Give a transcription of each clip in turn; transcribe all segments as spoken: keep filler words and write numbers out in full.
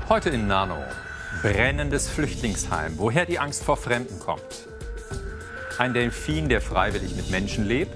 Heute in Nano. Brennendes Flüchtlingsheim. Woher die Angst vor Fremden kommt. Ein Delfin, der freiwillig mit Menschen lebt.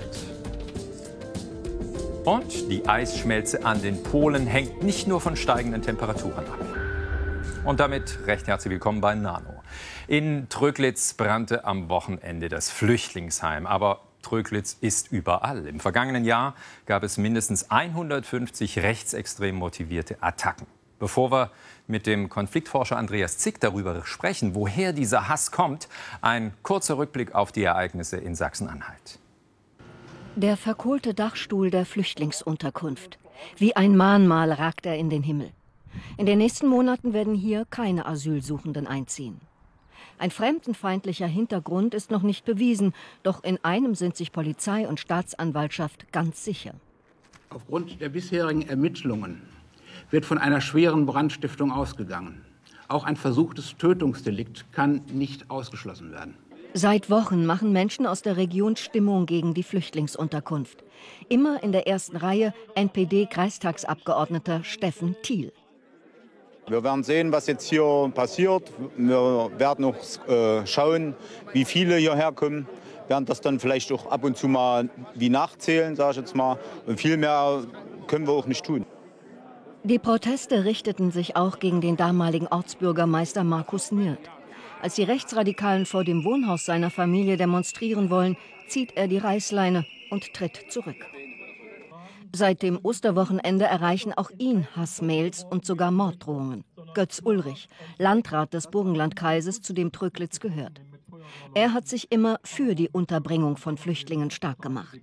Und die Eisschmelze an den Polen hängt nicht nur von steigenden Temperaturen ab. Und damit recht herzlich willkommen bei Nano. In Tröglitz brannte am Wochenende das Flüchtlingsheim. Aber Tröglitz ist überall. Im vergangenen Jahr gab es mindestens hundertfünfzig rechtsextrem motivierte Attacken. Bevor wir mit dem Konfliktforscher Andreas Zick darüber sprechen, woher dieser Hass kommt, ein kurzer Rückblick auf die Ereignisse in Sachsen-Anhalt. Der verkohlte Dachstuhl der Flüchtlingsunterkunft. Wie ein Mahnmal ragt er in den Himmel. In den nächsten Monaten werden hier keine Asylsuchenden einziehen. Ein fremdenfeindlicher Hintergrund ist noch nicht bewiesen, doch in einem sind sich Polizei und Staatsanwaltschaft ganz sicher. Aufgrund der bisherigen Ermittlungen wird von einer schweren Brandstiftung ausgegangen. Auch ein versuchtes Tötungsdelikt kann nicht ausgeschlossen werden. Seit Wochen machen Menschen aus der Region Stimmung gegen die Flüchtlingsunterkunft. Immer in der ersten Reihe N P D-Kreistagsabgeordneter Steffen Thiel. Wir werden sehen, was jetzt hier passiert. Wir werden auch äh, schauen, wie viele hierher kommen. Wir werden das dann vielleicht auch ab und zu mal wie nachzählen, sage ich jetzt mal. Und viel mehr können wir auch nicht tun. Die Proteste richteten sich auch gegen den damaligen Ortsbürgermeister Markus Niert. Als die Rechtsradikalen vor dem Wohnhaus seiner Familie demonstrieren wollen, zieht er die Reißleine und tritt zurück. Seit dem Osterwochenende erreichen auch ihn Hassmails und sogar Morddrohungen. Götz Ulrich, Landrat des Burgenlandkreises, zu dem Tröglitz gehört. Er hat sich immer für die Unterbringung von Flüchtlingen stark gemacht.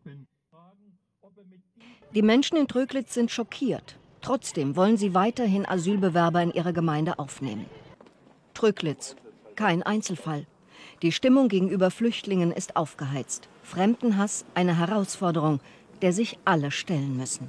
Die Menschen in Tröglitz sind schockiert. Trotzdem wollen sie weiterhin Asylbewerber in ihre Gemeinde aufnehmen. Tröglitz, kein Einzelfall. Die Stimmung gegenüber Flüchtlingen ist aufgeheizt. Fremdenhass eine Herausforderung, der sich alle stellen müssen.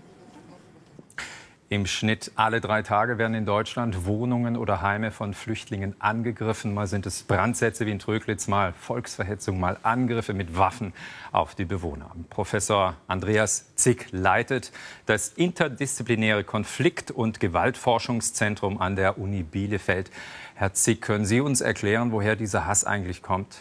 Im Schnitt alle drei Tage werden in Deutschland Wohnungen oder Heime von Flüchtlingen angegriffen. Mal sind es Brandsätze wie in Tröglitz, mal Volksverhetzung, mal Angriffe mit Waffen auf die Bewohner. Professor Andreas Zick leitet das interdisziplinäre Konflikt- und Gewaltforschungszentrum an der Uni Bielefeld. Herr Zick, können Sie uns erklären, woher dieser Hass eigentlich kommt?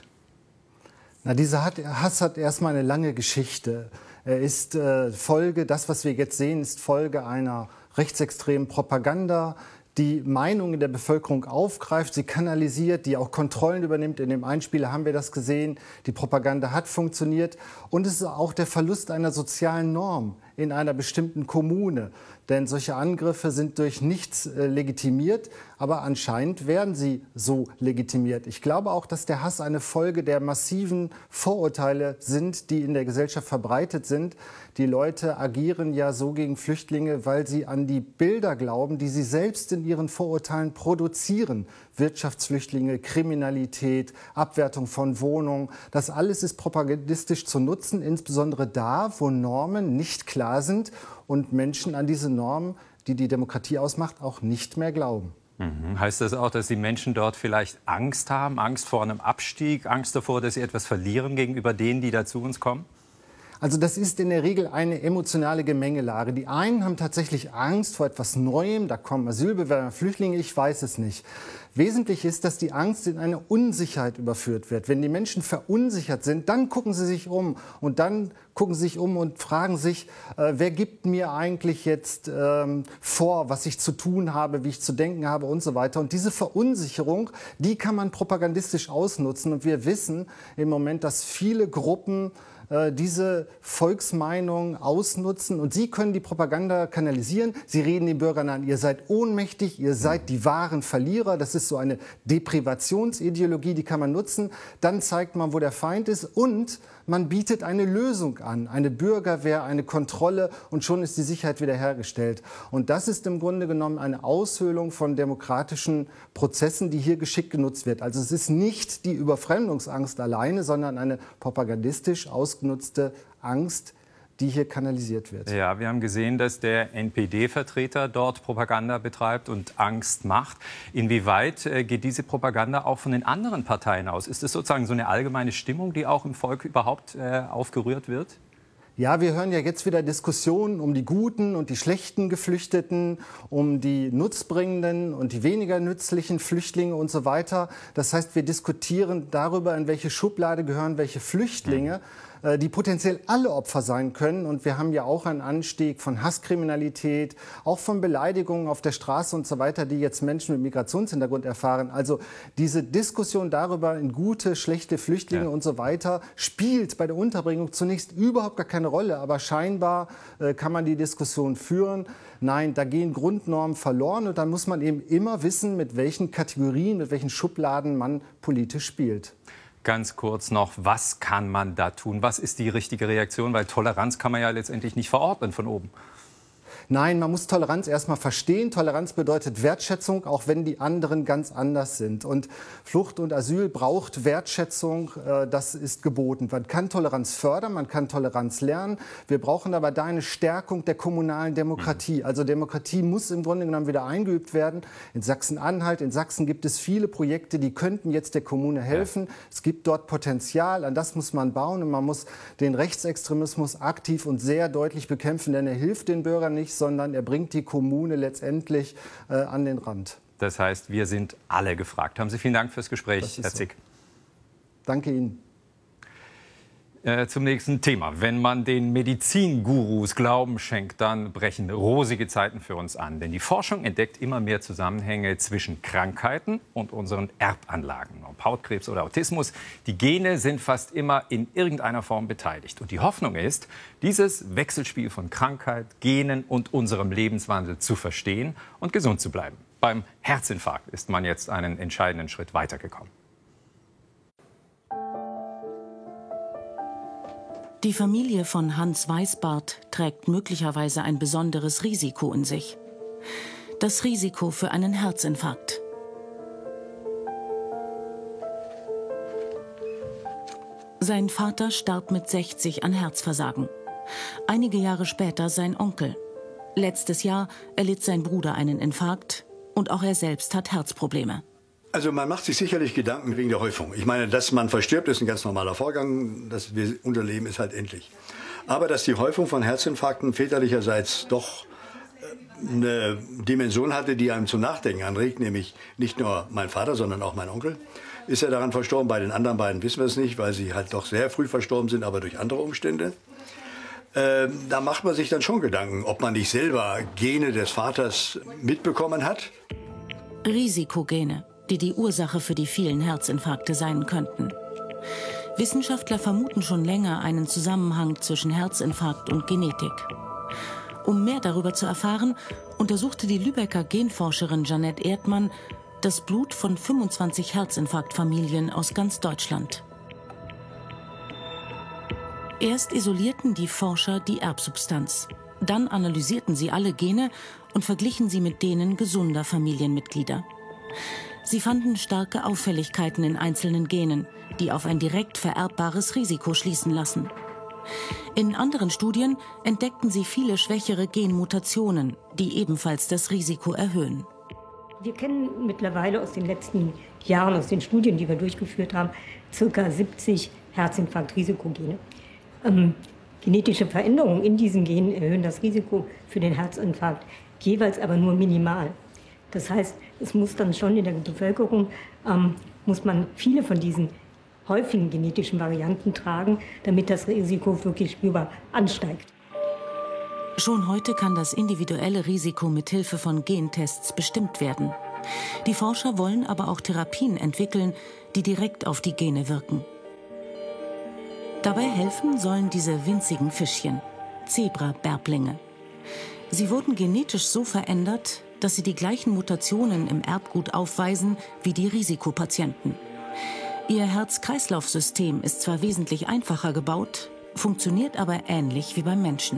Na, dieser Hass hat erstmal eine lange Geschichte. Er ist äh, Folge, das, was wir jetzt sehen, ist Folge einer rechtsextremen Propaganda, die Meinungen der Bevölkerung aufgreift, sie kanalisiert, die auch Kontrollen übernimmt. In dem Einspieler haben wir das gesehen. Die Propaganda hat funktioniert. Und es ist auch der Verlust einer sozialen Norm in einer bestimmten Kommune. Denn solche Angriffe sind durch nichts äh, legitimiert, aber anscheinend werden sie so legitimiert. Ich glaube auch, dass der Hass eine Folge der massiven Vorurteile sind, die in der Gesellschaft verbreitet sind. Die Leute agieren ja so gegen Flüchtlinge, weil sie an die Bilder glauben, die sie selbst in ihren Vorurteilen produzieren. Wirtschaftsflüchtlinge, Kriminalität, Abwertung von Wohnungen. Das alles ist propagandistisch zu nutzen, insbesondere da, wo Normen nicht klar sind und Menschen an diese Normen, die die Demokratie ausmacht, auch nicht mehr glauben. Mhm. Heißt das auch, dass die Menschen dort vielleicht Angst haben, Angst vor einem Abstieg, Angst davor, dass sie etwas verlieren gegenüber denen, die da zu uns kommen? Also das ist in der Regel eine emotionale Gemengelage. Die einen haben tatsächlich Angst vor etwas Neuem, da kommen Asylbewerber, Flüchtlinge, ich weiß es nicht. Wesentlich ist, dass die Angst in eine Unsicherheit überführt wird. Wenn die Menschen verunsichert sind, dann gucken sie sich um und dann gucken sie sich um und fragen sich, äh, wer gibt mir eigentlich jetzt ähm, vor, was ich zu tun habe, wie ich zu denken habe und so weiter. Und diese Verunsicherung, die kann man propagandistisch ausnutzen. Und wir wissen im Moment, dass viele Gruppen diese Volksmeinung ausnutzen und sie können die Propaganda kanalisieren. Sie reden den Bürgern an, ihr seid ohnmächtig, ihr seid die wahren Verlierer. Das ist so eine Deprivationsideologie, die kann man nutzen. Dann zeigt man, wo der Feind ist und man bietet eine Lösung an, eine Bürgerwehr, eine Kontrolle und schon ist die Sicherheit wiederhergestellt. Und das ist im Grunde genommen eine Aushöhlung von demokratischen Prozessen, die hier geschickt genutzt wird. Also es ist nicht die Überfremdungsangst alleine, sondern eine propagandistisch ausgenutzte Angst, die hier kanalisiert wird. Ja, wir haben gesehen, dass der N P D-Vertreter dort Propaganda betreibt und Angst macht. Inwieweit äh, geht diese Propaganda auch von den anderen Parteien aus? Ist es sozusagen so eine allgemeine Stimmung, die auch im Volk überhaupt äh, aufgerührt wird? Ja, wir hören ja jetzt wieder Diskussionen um die guten und die schlechten Geflüchteten, um die nutzbringenden und die weniger nützlichen Flüchtlinge und so weiter. Das heißt, wir diskutieren darüber, in welche Schublade gehören welche Flüchtlinge, die potenziell alle Opfer sein können. Und wir haben ja auch einen Anstieg von Hasskriminalität, auch von Beleidigungen auf der Straße und so weiter, die jetzt Menschen mit Migrationshintergrund erfahren. Also diese Diskussion darüber, in gute, schlechte Flüchtlinge ja. und so weiter, spielt bei der Unterbringung zunächst überhaupt gar keine Rolle. Aber scheinbar äh, kann man die Diskussion führen. Nein, da gehen Grundnormen verloren. Und dann muss man eben immer wissen, mit welchen Kategorien, mit welchen Schubladen man politisch spielt. Ganz kurz noch, was kann man da tun? Was ist die richtige Reaktion? Weil Toleranz kann man ja letztendlich nicht verordnen von oben. Nein, man muss Toleranz erstmal verstehen. Toleranz bedeutet Wertschätzung, auch wenn die anderen ganz anders sind. Und Flucht und Asyl braucht Wertschätzung, das ist geboten. Man kann Toleranz fördern, man kann Toleranz lernen. Wir brauchen aber da eine Stärkung der kommunalen Demokratie. Also Demokratie muss im Grunde genommen wieder eingeübt werden. In Sachsen-Anhalt, in Sachsen gibt es viele Projekte, die könnten jetzt der Kommune helfen. Ja. Es gibt dort Potenzial, an das muss man bauen. Und man muss den Rechtsextremismus aktiv und sehr deutlich bekämpfen, denn er hilft den Bürgern nicht, sondern er bringt die Kommune letztendlich äh, an den Rand. Das heißt, wir sind alle gefragt. Haben Sie vielen Dank fürs Gespräch, Herr Zick. So. Danke Ihnen. Äh, zum nächsten Thema. Wenn man den Medizingurus Glauben schenkt, dann brechen rosige Zeiten für uns an. Denn die Forschung entdeckt immer mehr Zusammenhänge zwischen Krankheiten und unseren Erbanlagen. Ob Hautkrebs oder Autismus, die Gene sind fast immer in irgendeiner Form beteiligt. Und die Hoffnung ist, dieses Wechselspiel von Krankheit, Genen und unserem Lebenswandel zu verstehen und gesund zu bleiben. Beim Herzinfarkt ist man jetzt einen entscheidenden Schritt weitergekommen. Die Familie von Hans Weisbart trägt möglicherweise ein besonderes Risiko in sich. Das Risiko für einen Herzinfarkt. Sein Vater starb mit sechzig an Herzversagen. Einige Jahre später sein Onkel. Letztes Jahr erlitt sein Bruder einen Infarkt und auch er selbst hat Herzprobleme. Also man macht sich sicherlich Gedanken wegen der Häufung. Ich meine, dass man verstirbt, ist ein ganz normaler Vorgang. Das wir unterleben, ist halt endlich. Aber dass die Häufung von Herzinfarkten väterlicherseits doch eine Dimension hatte, die einem zum Nachdenken anregt, nämlich nicht nur mein Vater, sondern auch mein Onkel, ist er daran verstorben. Bei den anderen beiden wissen wir es nicht, weil sie halt doch sehr früh verstorben sind, aber durch andere Umstände. Äh, da macht man sich dann schon Gedanken, ob man nicht selber Gene des Vaters mitbekommen hat. Risikogene, die die Ursache für die vielen Herzinfarkte sein könnten. Wissenschaftler vermuten schon länger einen Zusammenhang zwischen Herzinfarkt und Genetik. Um mehr darüber zu erfahren, untersuchte die Lübecker Genforscherin Jeanette Erdmann das Blut von fünfundzwanzig Herzinfarktfamilien aus ganz Deutschland. Erst isolierten die Forscher die Erbsubstanz. Dann analysierten sie alle Gene und verglichen sie mit denen gesunder Familienmitglieder. Sie fanden starke Auffälligkeiten in einzelnen Genen, die auf ein direkt vererbbares Risiko schließen lassen. In anderen Studien entdeckten sie viele schwächere Genmutationen, die ebenfalls das Risiko erhöhen. Wir kennen mittlerweile aus den letzten Jahren, aus den Studien, die wir durchgeführt haben, ca. siebzig Herzinfarkt-Risikogene. Ähm, genetische Veränderungen in diesen Genen erhöhen das Risiko für den Herzinfarkt, jeweils aber nur minimal. Das heißt, es muss dann schon in der Bevölkerung, ähm, muss man viele von diesen häufigen genetischen Varianten tragen, damit das Risiko wirklich spürbar ansteigt. Schon heute kann das individuelle Risiko mit Hilfe von Gentests bestimmt werden. Die Forscher wollen aber auch Therapien entwickeln, die direkt auf die Gene wirken. Dabei helfen sollen diese winzigen Fischchen, Zebra-Bärblinge. Sie wurden genetisch so verändert, dass sie die gleichen Mutationen im Erbgut aufweisen wie die Risikopatienten. Ihr Herz-Kreislauf-System ist zwar wesentlich einfacher gebaut, funktioniert aber ähnlich wie beim Menschen.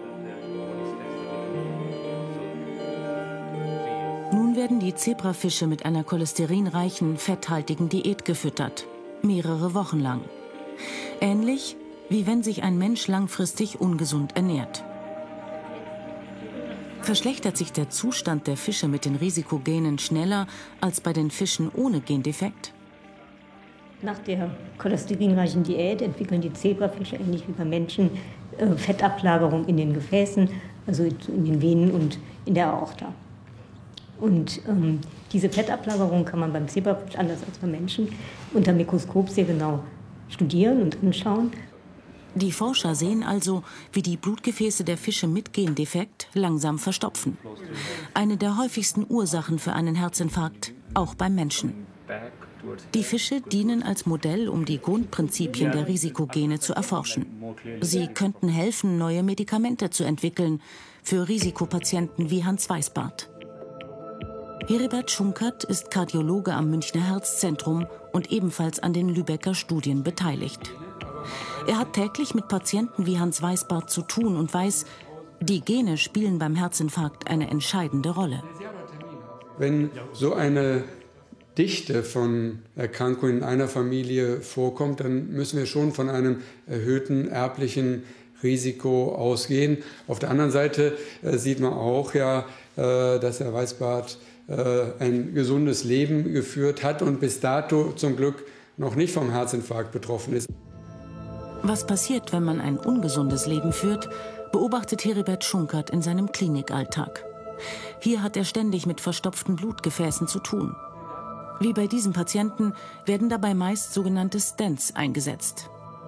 Nun werden die Zebrafische mit einer cholesterinreichen, fetthaltigen Diät gefüttert, mehrere Wochen lang. Ähnlich wie wenn sich ein Mensch langfristig ungesund ernährt. Verschlechtert sich der Zustand der Fische mit den Risikogenen schneller als bei den Fischen ohne Gendefekt? Nach der cholesterinreichen Diät entwickeln die Zebrafische, ähnlich wie bei Menschen, äh, Fettablagerung in den Gefäßen, also in den Venen und in der Aorta. Und ähm, diese Fettablagerung kann man beim Zebrafisch, anders als beim Menschen, unter Mikroskop sehr genau studieren und anschauen. Die Forscher sehen also, wie die Blutgefäße der Fische mit Gendefekt langsam verstopfen. Eine der häufigsten Ursachen für einen Herzinfarkt, auch beim Menschen. Die Fische dienen als Modell, um die Grundprinzipien der Risikogene zu erforschen. Sie könnten helfen, neue Medikamente zu entwickeln für Risikopatienten wie Hans Weisbart. Heribert Schunkert ist Kardiologe am Münchner Herzzentrum und ebenfalls an den Lübecker Studien beteiligt. Er hat täglich mit Patienten wie Hans Weisbart zu tun und weiß, die Gene spielen beim Herzinfarkt eine entscheidende Rolle. Wenn so eine Dichte von Erkrankungen in einer Familie vorkommt, dann müssen wir schon von einem erhöhten erblichen Risiko ausgehen. Auf der anderen Seite äh, sieht man auch, ja, äh, dass Herr Weisbart äh, ein gesundes Leben geführt hat und bis dato zum Glück noch nicht vom Herzinfarkt betroffen ist. Was passiert, wenn man ein ungesundes Leben führt, beobachtet Heribert Schunkert in seinem Klinikalltag. Hier hat er ständig mit verstopften Blutgefäßen zu tun. Wie bei diesem Patienten werden dabei meist sogenannte Stents eingesetzt.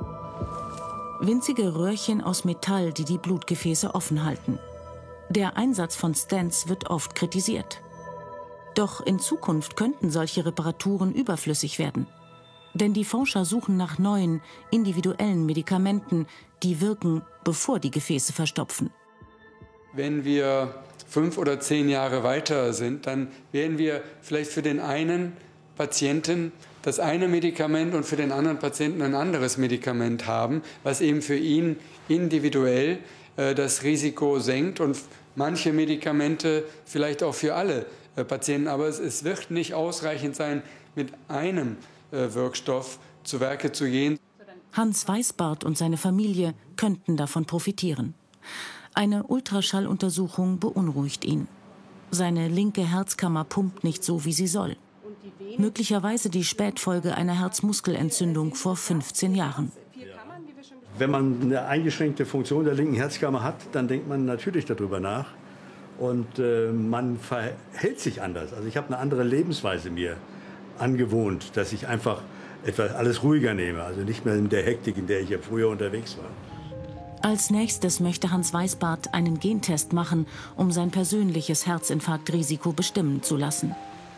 Winzige Röhrchen aus Metall, die die Blutgefäße offen halten. Der Einsatz von Stents wird oft kritisiert. Doch in Zukunft könnten solche Reparaturen überflüssig werden. Denn die Forscher suchen nach neuen, individuellen Medikamenten, die wirken, bevor die Gefäße verstopfen. Wenn wir fünf oder zehn Jahre weiter sind, dann werden wir vielleicht für den einen Patienten das eine Medikament und für den anderen Patienten ein anderes Medikament haben, was eben für ihn individuell äh, das Risiko senkt und manche Medikamente vielleicht auch für alle äh, Patienten. Aber es, es wird nicht ausreichend sein, mit einem äh, Wirkstoff zu Werke zu gehen. Hans Weisbart und seine Familie könnten davon profitieren. Eine Ultraschalluntersuchung beunruhigt ihn. Seine linke Herzkammer pumpt nicht so, wie sie soll. Möglicherweise die Spätfolge einer Herzmuskelentzündung vor fünfzehn Jahren. Wenn man eine eingeschränkte Funktion der linken Herzkammer hat, dann denkt man natürlich darüber nach und äh, man verhält sich anders. Also ich habe eine andere Lebensweise mir angewohnt, dass ich einfach etwas alles ruhiger nehme, also nicht mehr in der Hektik, in der ich ja früher unterwegs war. Als nächstes möchte Hans Weisbart einen Gentest machen, um sein persönliches Herzinfarktrisiko bestimmen zu lassen.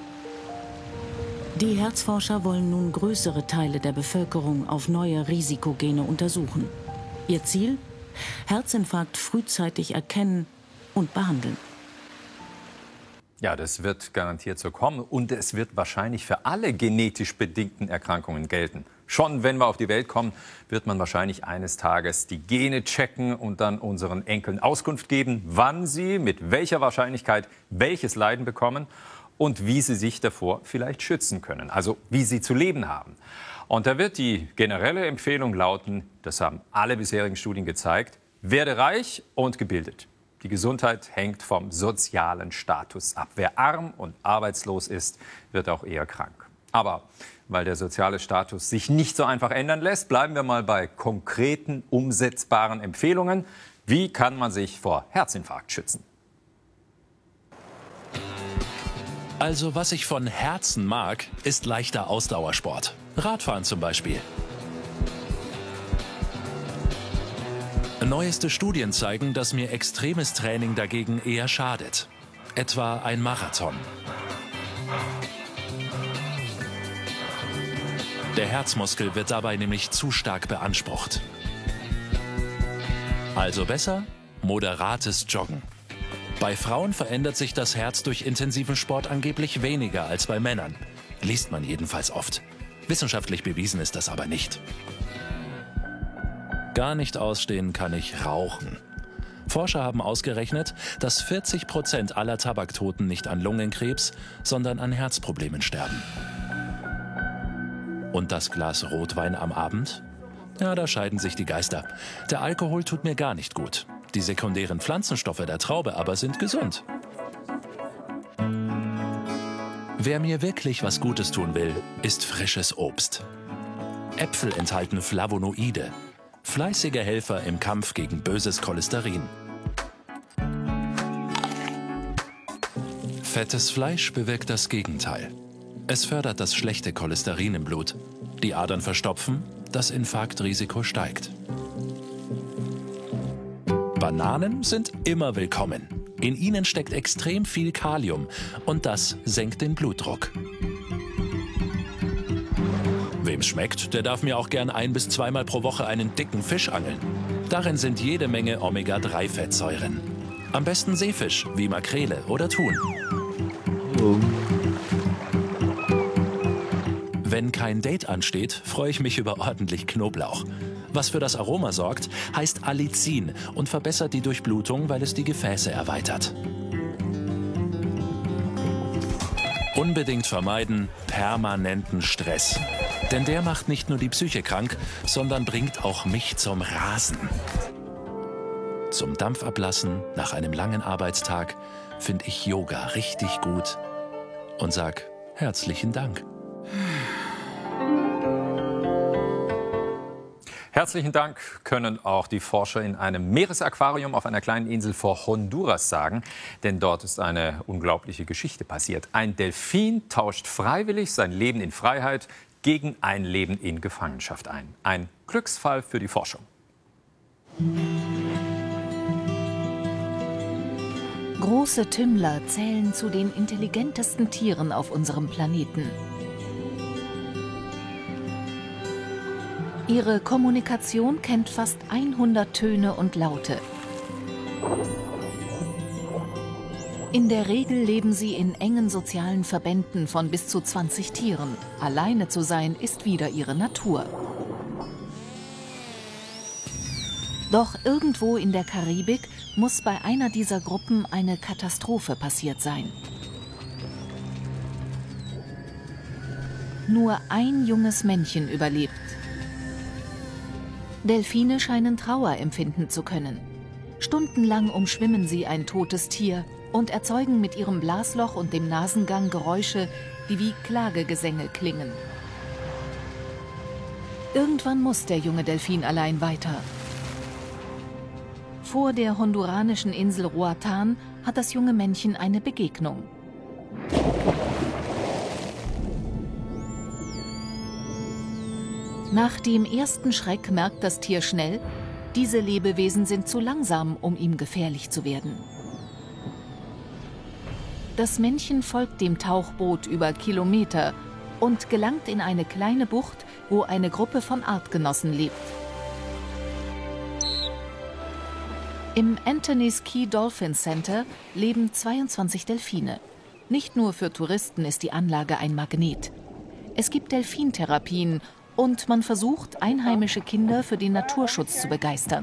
Die Herzforscher wollen nun größere Teile der Bevölkerung auf neue Risikogene untersuchen. Ihr Ziel? Herzinfarkt frühzeitig erkennen und behandeln. Ja, das wird garantiert so kommen und es wird wahrscheinlich für alle genetisch bedingten Erkrankungen gelten. Schon wenn wir auf die Welt kommen, wird man wahrscheinlich eines Tages die Gene checken und dann unseren Enkeln Auskunft geben, wann sie mit welcher Wahrscheinlichkeit welches Leiden bekommen und wie sie sich davor vielleicht schützen können, also wie sie zu leben haben. Und da wird die generelle Empfehlung lauten, das haben alle bisherigen Studien gezeigt, werde reich und gebildet. Die Gesundheit hängt vom sozialen Status ab. Wer arm und arbeitslos ist, wird auch eher krank. Aber weil der soziale Status sich nicht so einfach ändern lässt, bleiben wir mal bei konkreten, umsetzbaren Empfehlungen. Wie kann man sich vor Herzinfarkt schützen? Also was ich von Herzen mag, ist leichter Ausdauersport. Radfahren zum Beispiel. Neueste Studien zeigen, dass mir extremes Training dagegen eher schadet. Etwa ein Marathon. Der Herzmuskel wird dabei nämlich zu stark beansprucht. Also besser moderates Joggen. Bei Frauen verändert sich das Herz durch intensiven Sport angeblich weniger als bei Männern. Liest man jedenfalls oft. Wissenschaftlich bewiesen ist das aber nicht. Gar nicht ausstehen kann ich Rauchen. Forscher haben ausgerechnet, dass vierzig Prozent aller Tabaktoten nicht an Lungenkrebs, sondern an Herzproblemen sterben. Und das Glas Rotwein am Abend? Ja, da scheiden sich die Geister. Der Alkohol tut mir gar nicht gut. Die sekundären Pflanzenstoffe der Traube aber sind gesund. Wer mir wirklich was Gutes tun will, isst frisches Obst. Äpfel enthalten Flavonoide. Fleißige Helfer im Kampf gegen böses Cholesterin. Fettes Fleisch bewirkt das Gegenteil. Es fördert das schlechte Cholesterin im Blut. Die Adern verstopfen, das Infarktrisiko steigt. Bananen sind immer willkommen. In ihnen steckt extrem viel Kalium und das senkt den Blutdruck. Wem's schmeckt, der darf mir auch gern ein- bis zweimal pro Woche einen dicken Fisch angeln. Darin sind jede Menge Omega drei Fettsäuren. Am besten Seefisch wie Makrele oder Thun. Wenn kein Date ansteht, freue ich mich über ordentlich Knoblauch. Was für das Aroma sorgt, heißt Allicin und verbessert die Durchblutung, weil es die Gefäße erweitert. Unbedingt vermeiden permanenten Stress. Denn der macht nicht nur die Psyche krank, sondern bringt auch mich zum Rasen. Zum Dampfablassen nach einem langen Arbeitstag finde ich Yoga richtig gut und sag herzlichen Dank. Herzlichen Dank können auch die Forscher in einem Meeresaquarium auf einer kleinen Insel vor Honduras sagen. Denn dort ist eine unglaubliche Geschichte passiert. Ein Delfin tauscht freiwillig sein Leben in Freiheit gegen ein Leben in Gefangenschaft ein. Ein Glücksfall für die Forschung. Große Tümmler zählen zu den intelligentesten Tieren auf unserem Planeten. Ihre Kommunikation kennt fast hundert Töne und Laute. In der Regel leben sie in engen sozialen Verbänden von bis zu zwanzig Tieren. Alleine zu sein ist wieder ihre Natur. Doch irgendwo in der Karibik muss bei einer dieser Gruppen eine Katastrophe passiert sein. Nur ein junges Männchen überlebt. Delfine scheinen Trauer empfinden zu können. Stundenlang umschwimmen sie ein totes Tier und erzeugen mit ihrem Blasloch und dem Nasengang Geräusche, die wie Klagegesänge klingen. Irgendwann muss der junge Delfin allein weiter. Vor der honduranischen Insel Roatán hat das junge Männchen eine Begegnung. Nach dem ersten Schreck merkt das Tier schnell, diese Lebewesen sind zu langsam, um ihm gefährlich zu werden. Das Männchen folgt dem Tauchboot über Kilometer und gelangt in eine kleine Bucht, wo eine Gruppe von Artgenossen lebt. Im Anthony's Key Dolphin Center leben zweiundzwanzig Delfine. Nicht nur für Touristen ist die Anlage ein Magnet. Es gibt Delfintherapien und man versucht, einheimische Kinder für den Naturschutz zu begeistern.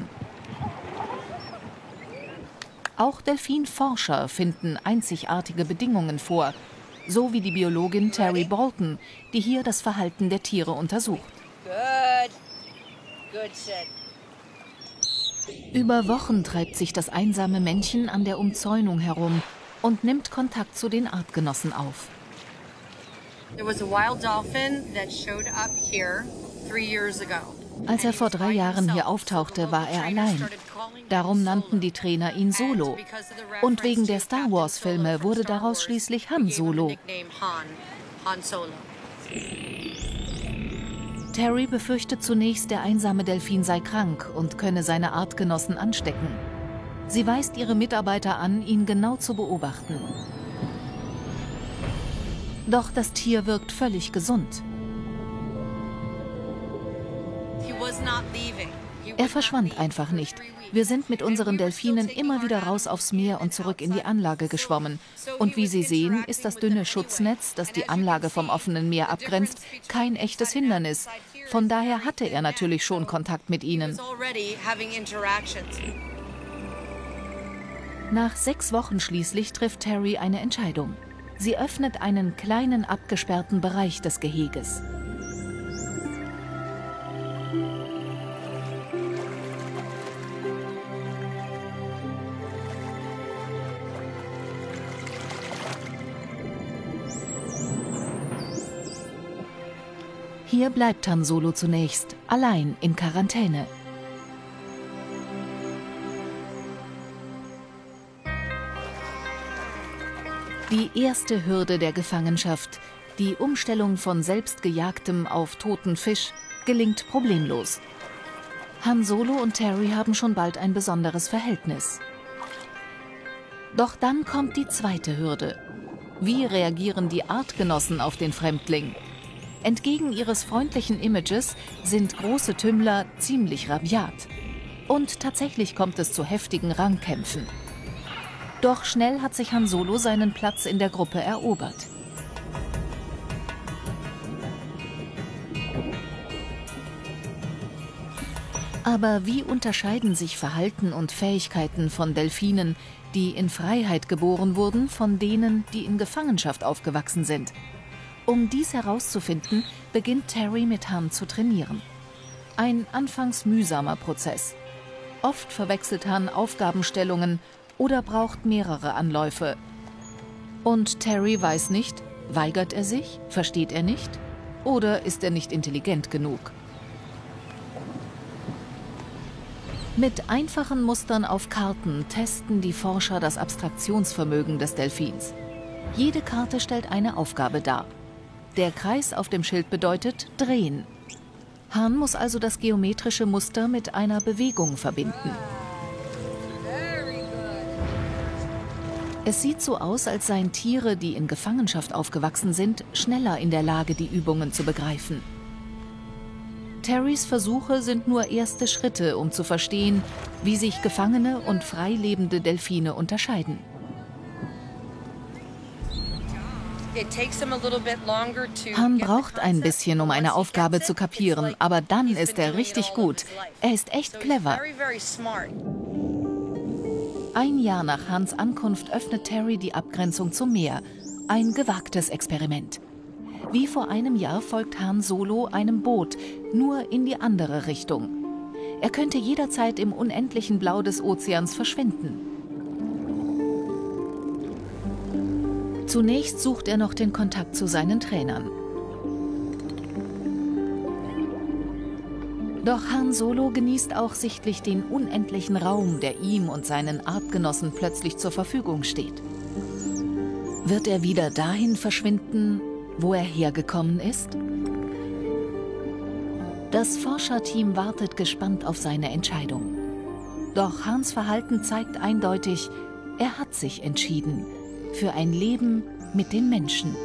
Auch Delfinforscher finden einzigartige Bedingungen vor, so wie die Biologin Terry Bolton, die hier das Verhalten der Tiere untersucht. Good. Good shit. Über Wochen treibt sich das einsame Männchen an der Umzäunung herum und nimmt Kontakt zu den Artgenossen auf. Als er vor drei Jahren hier auftauchte, war er allein. Darum nannten die Trainer ihn Solo. Und wegen der Star Wars-Filme wurde daraus schließlich Han Solo. Terry befürchtet zunächst, der einsame Delfin sei krank und könne seine Artgenossen anstecken. Sie weist ihre Mitarbeiter an, ihn genau zu beobachten. Doch das Tier wirkt völlig gesund. Er verschwand einfach nicht. Wir sind mit unseren Delfinen immer wieder raus aufs Meer und zurück in die Anlage geschwommen. Und wie Sie sehen, ist das dünne Schutznetz, das die Anlage vom offenen Meer abgrenzt, kein echtes Hindernis. Von daher hatte er natürlich schon Kontakt mit ihnen. Nach sechs Wochen schließlich trifft Terry eine Entscheidung. Sie öffnet einen kleinen abgesperrten Bereich des Geheges. Hier bleibt Han Solo zunächst, allein in Quarantäne. Die erste Hürde der Gefangenschaft, die Umstellung von selbstgejagtem auf toten Fisch, gelingt problemlos. Han Solo und Terry haben schon bald ein besonderes Verhältnis. Doch dann kommt die zweite Hürde. Wie reagieren die Artgenossen auf den Fremdling? Entgegen ihres freundlichen Images sind große Tümmler ziemlich rabiat. Und tatsächlich kommt es zu heftigen Rangkämpfen. Doch schnell hat sich Han Solo seinen Platz in der Gruppe erobert. Aber wie unterscheiden sich Verhalten und Fähigkeiten von Delfinen, die in Freiheit geboren wurden, von denen, die in Gefangenschaft aufgewachsen sind? Um dies herauszufinden, beginnt Terry mit Han zu trainieren. Ein anfangs mühsamer Prozess. Oft verwechselt Han Aufgabenstellungen oder braucht mehrere Anläufe. Und Terry weiß nicht, weigert er sich, versteht er nicht oder ist er nicht intelligent genug? Mit einfachen Mustern auf Karten testen die Forscher das Abstraktionsvermögen des Delfins. Jede Karte stellt eine Aufgabe dar. Der Kreis auf dem Schild bedeutet drehen. Han muss also das geometrische Muster mit einer Bewegung verbinden. Es sieht so aus, als seien Tiere, die in Gefangenschaft aufgewachsen sind, schneller in der Lage, die Übungen zu begreifen. Terrys Versuche sind nur erste Schritte, um zu verstehen, wie sich gefangene und freilebende Delfine unterscheiden. Han braucht ein bisschen, um eine Aufgabe zu kapieren, aber dann ist er richtig gut. Er ist echt clever. Ein Jahr nach Hans Ankunft öffnet Terry die Abgrenzung zum Meer. Ein gewagtes Experiment. Wie vor einem Jahr folgt Han Solo einem Boot, nur in die andere Richtung. Er könnte jederzeit im unendlichen Blau des Ozeans verschwinden. Zunächst sucht er noch den Kontakt zu seinen Trainern. Doch Han Solo genießt auch sichtlich den unendlichen Raum, der ihm und seinen Artgenossen plötzlich zur Verfügung steht. Wird er wieder dahin verschwinden, wo er hergekommen ist? Das Forscherteam wartet gespannt auf seine Entscheidung. Doch Hans Verhalten zeigt eindeutig, er hat sich entschieden für ein Leben mit den Menschen.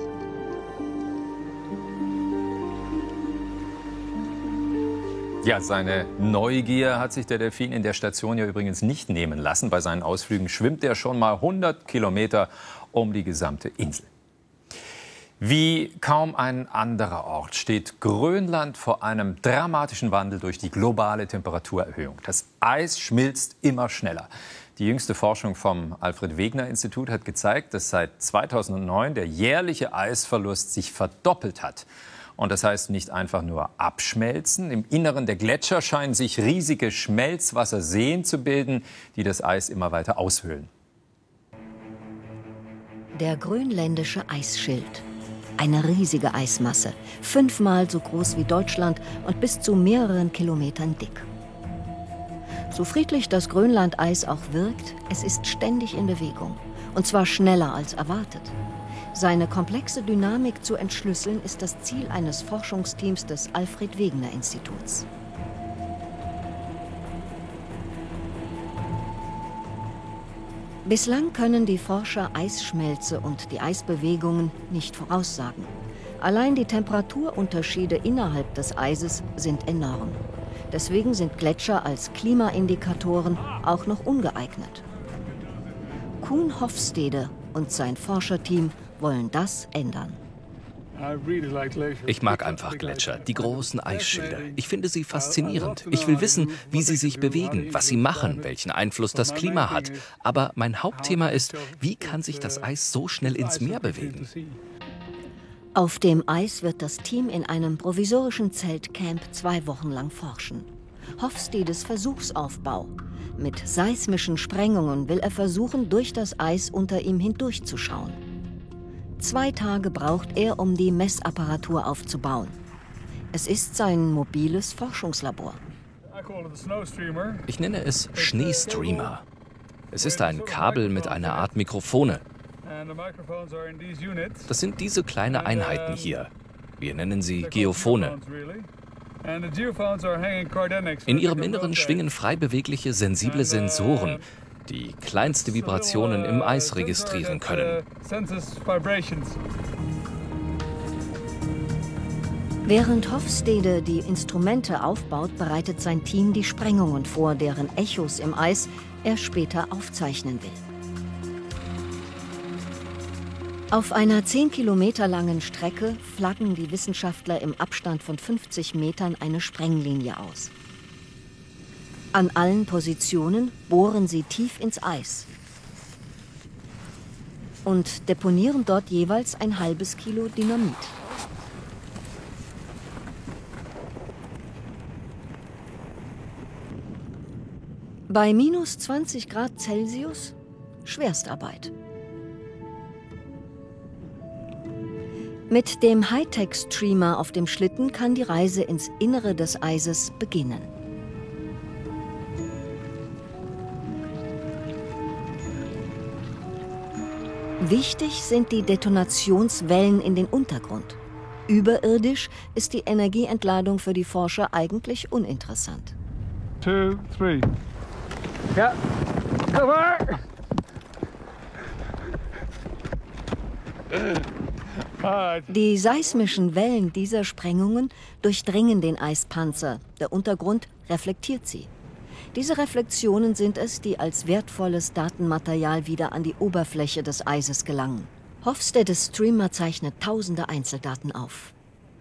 Ja, seine Neugier hat sich der Delfin in der Station ja übrigens nicht nehmen lassen. Bei seinen Ausflügen schwimmt er schon mal hundert Kilometer um die gesamte Insel. Wie kaum ein anderer Ort steht Grönland vor einem dramatischen Wandel durch die globale Temperaturerhöhung. Das Eis schmilzt immer schneller. Die jüngste Forschung vom Alfred-Wegener-Institut hat gezeigt, dass seit zweitausendneun der jährliche Eisverlust sich verdoppelt hat. Und das heißt nicht einfach nur abschmelzen. Im Inneren der Gletscher scheinen sich riesige Schmelzwasserseen zu bilden, die das Eis immer weiter aushöhlen. Der grönländische Eisschild. Eine riesige Eismasse, fünfmal so groß wie Deutschland und bis zu mehreren Kilometern dick. So friedlich das Grönlandeis auch wirkt, es ist ständig in Bewegung. Und zwar schneller als erwartet. Seine komplexe Dynamik zu entschlüsseln, ist das Ziel eines Forschungsteams des Alfred-Wegener-Instituts. Bislang können die Forscher Eisschmelze und die Eisbewegungen nicht voraussagen. Allein die Temperaturunterschiede innerhalb des Eises sind enorm. Deswegen sind Gletscher als Klimaindikatoren auch noch ungeeignet. Koen Hofstede und sein Forscherteam wollen das ändern. Ich mag einfach Gletscher, die großen Eisschilde. Ich finde sie faszinierend. Ich will wissen, wie sie sich bewegen, was sie machen, welchen Einfluss das Klima hat. Aber mein Hauptthema ist, wie kann sich das Eis so schnell ins Meer bewegen? Auf dem Eis wird das Team in einem provisorischen Zeltcamp zwei Wochen lang forschen. Hofstedes Versuchsaufbau. Mit seismischen Sprengungen will er versuchen, durch das Eis unter ihm hindurchzuschauen. Zwei Tage braucht er, um die Messapparatur aufzubauen. Es ist sein mobiles Forschungslabor. Ich nenne es Schneestreamer. Es ist ein Kabel mit einer Art Mikrofone. Das sind diese kleinen Einheiten hier. Wir nennen sie Geophone. In ihrem Inneren schwingen frei bewegliche, sensible Sensoren, die kleinste Vibrationen im Eis registrieren können. Während Hofstede die Instrumente aufbaut, bereitet sein Team die Sprengungen vor, deren Echos im Eis er später aufzeichnen will. Auf einer zehn Kilometer langen Strecke flaggen die Wissenschaftler im Abstand von fünfzig Metern eine Sprenglinie aus. An allen Positionen bohren sie tief ins Eis und deponieren dort jeweils ein halbes Kilo Dynamit. Bei minus zwanzig Grad Celsius Schwerstarbeit. Mit dem Hightech-Streamer auf dem Schlitten kann die Reise ins Innere des Eises beginnen. Wichtig sind die Detonationswellen in den Untergrund. Überirdisch ist die Energieentladung für die Forscher eigentlich uninteressant. Two, three. Ja, over! Die seismischen Wellen dieser Sprengungen durchdringen den Eispanzer. Der Untergrund reflektiert sie. Diese Reflexionen sind es, die als wertvolles Datenmaterial wieder an die Oberfläche des Eises gelangen. Hofstedes Streamer zeichnet tausende Einzeldaten auf.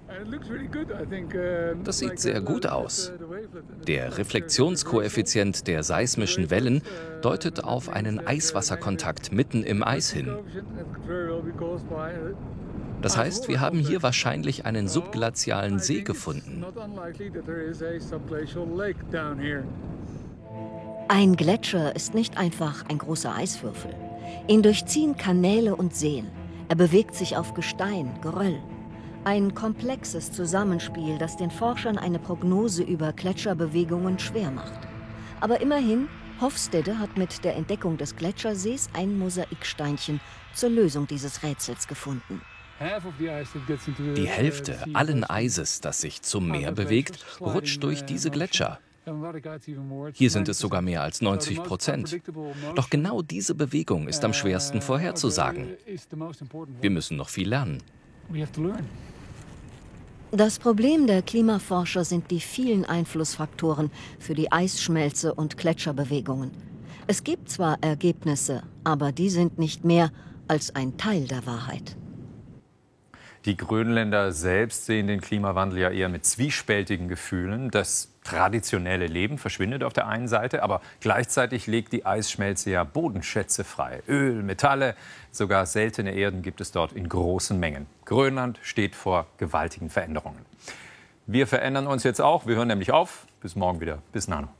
Das sieht sehr gut aus. Der Reflexionskoeffizient der seismischen Wellen deutet auf einen Eiswasserkontakt mitten im Eis hin. Das heißt, wir haben hier wahrscheinlich einen subglazialen See gefunden. Ein Gletscher ist nicht einfach ein großer Eiswürfel. Ihn durchziehen Kanäle und Seen. Er bewegt sich auf Gestein, Geröll. Ein komplexes Zusammenspiel, das den Forschern eine Prognose über Gletscherbewegungen schwer macht. Aber immerhin, Hofstede hat mit der Entdeckung des Gletschersees ein Mosaiksteinchen zur Lösung dieses Rätsels gefunden. Die Hälfte allen Eises, das sich zum Meer bewegt, rutscht durch diese Gletscher. Hier sind es sogar mehr als neunzig Prozent. Doch genau diese Bewegung ist am schwersten vorherzusagen. Wir müssen noch viel lernen. Das Problem der Klimaforscher sind die vielen Einflussfaktoren für die Eisschmelze und Gletscherbewegungen. Es gibt zwar Ergebnisse, aber die sind nicht mehr als ein Teil der Wahrheit. Die Grönländer selbst sehen den Klimawandel ja eher mit zwiespältigen Gefühlen. Das traditionelle Leben verschwindet auf der einen Seite, aber gleichzeitig legt die Eisschmelze ja Bodenschätze frei. Öl, Metalle, sogar seltene Erden gibt es dort in großen Mengen. Grönland steht vor gewaltigen Veränderungen. Wir verändern uns jetzt auch. Wir hören nämlich auf. Bis morgen wieder. Bis Nano.